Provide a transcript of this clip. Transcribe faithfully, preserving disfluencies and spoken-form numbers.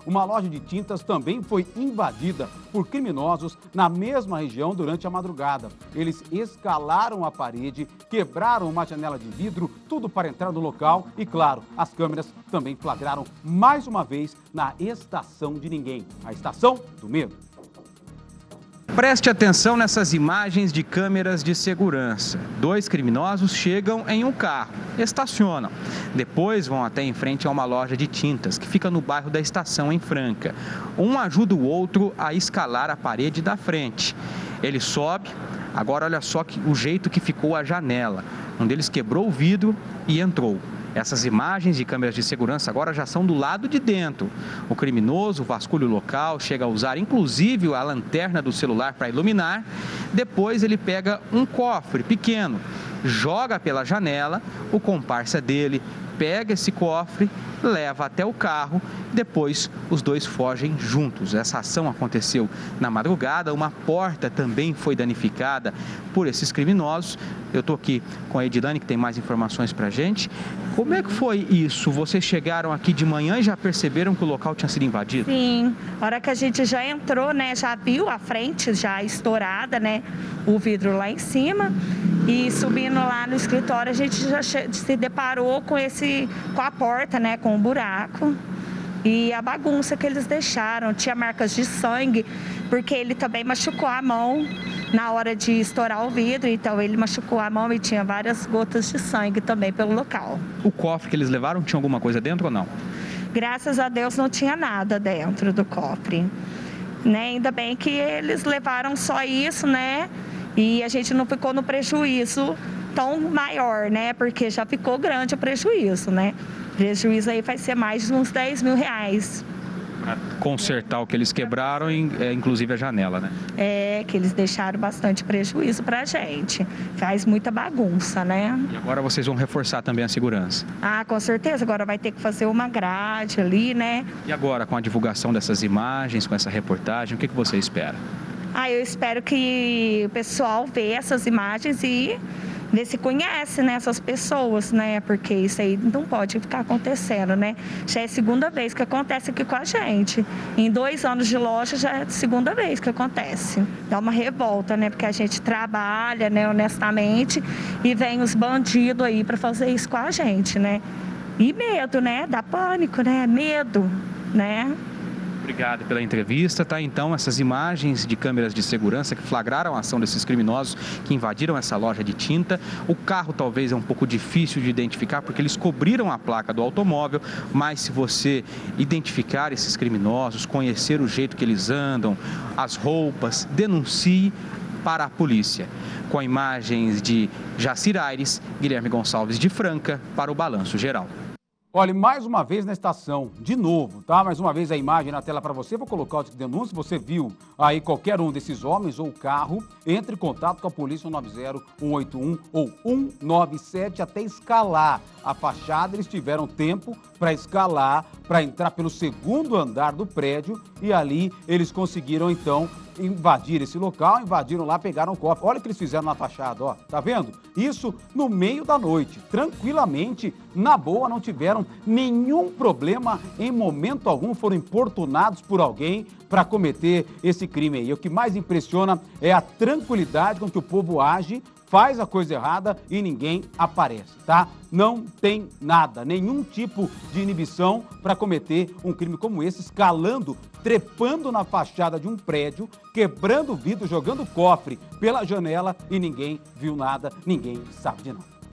uma loja de tintas também foi invadida por criminosos na mesma região durante a madrugada. Eles escalaram a parede, quebraram uma janela de vidro, tudo para entrar no local e, claro, as câmeras também flagraram mais uma vez na Estação de Ninguém, a Estação do Medo. Preste atenção nessas imagens de câmeras de segurança. Dois criminosos chegam em um carro, estacionam. Depois vão até em frente a uma loja de tintas, que fica no bairro da Estação, em Franca. Um ajuda o outro a escalar a parede da frente. Ele sobe, agora olha só que, o jeito que ficou a janela. Um deles quebrou o vidro e entrou. Essas imagens de câmeras de segurança agora já são do lado de dentro. O criminoso vasculha o local, chega a usar inclusive a lanterna do celular para iluminar. Depois ele pega um cofre pequeno, joga pela janela, o comparsa dele pega esse cofre, leva até o carro, depois os dois fogem juntos. Essa ação aconteceu na madrugada, uma porta também foi danificada por esses criminosos. Eu estou aqui com a Edilane, que tem mais informações para a gente. Como é que foi isso? Vocês chegaram aqui de manhã e já perceberam que o local tinha sido invadido? Sim, a hora que a gente já entrou, né, já viu a frente já estourada, né, o vidro lá em cima. E subindo lá no escritório, a gente já se deparou com esse, com a porta, né, com o buraco. E a bagunça que eles deixaram, tinha marcas de sangue, porque ele também machucou a mão na hora de estourar o vidro, então ele machucou a mão e tinha várias gotas de sangue também pelo local. O cofre que eles levaram tinha alguma coisa dentro ou não? Graças a Deus não tinha nada dentro do cofre, né? Ainda bem que eles levaram só isso, né? E a gente não ficou no prejuízo tão maior, né? Porque já ficou grande o prejuízo, né? O prejuízo aí vai ser mais de uns dez mil reais. Para consertar o que eles quebraram, inclusive a janela, né? É, que eles deixaram bastante prejuízo pra gente. Faz muita bagunça, né? E agora vocês vão reforçar também a segurança? Ah, com certeza. Agora vai ter que fazer uma grade ali, né? E agora, com a divulgação dessas imagens, com essa reportagem, o que que você espera? Ah, eu espero que o pessoal veja essas imagens e ver se conhece, né, essas pessoas, né? Porque isso aí não pode ficar acontecendo, né? Já é a segunda vez que acontece aqui com a gente. Em dois anos de loja já é a segunda vez que acontece. Dá uma revolta, né? Porque a gente trabalha, né, honestamente, e vem os bandidos aí para fazer isso com a gente, né? E medo, né? Dá pânico, né? Medo, né? Obrigado pela entrevista, tá? Então, essas imagens de câmeras de segurança que flagraram a ação desses criminosos que invadiram essa loja de tinta. O carro talvez é um pouco difícil de identificar porque eles cobriram a placa do automóvel, mas se você identificar esses criminosos, conhecer o jeito que eles andam, as roupas, denuncie para a polícia. Com imagens de Jacir Aires, Guilherme Gonçalves de Franca, para o Balanço Geral. Olha, mais uma vez na estação, de novo, tá? Mais uma vez a imagem na tela para você, vou colocar o denúncio. Se você viu aí qualquer um desses homens ou carro, entre em contato com a polícia um nove zero, um oito um ou um nove sete até escalar a fachada. Eles tiveram tempo para escalar, para entrar pelo segundo andar do prédio e ali eles conseguiram então invadir esse local, invadiram lá, pegaram o cofre. Olha o que eles fizeram na fachada, ó, tá vendo? Isso no meio da noite, tranquilamente, na boa, não tiveram nenhum problema em momento algum, foram importunados por alguém para cometer esse crime aí. O que mais impressiona é a tranquilidade com que o povo age, faz a coisa errada e ninguém aparece, tá? Não tem nada, nenhum tipo de inibição para cometer um crime como esse, escalando, trepando na fachada de um prédio, quebrando o vidro, jogando cofre pela janela e ninguém viu nada, ninguém sabe de nada.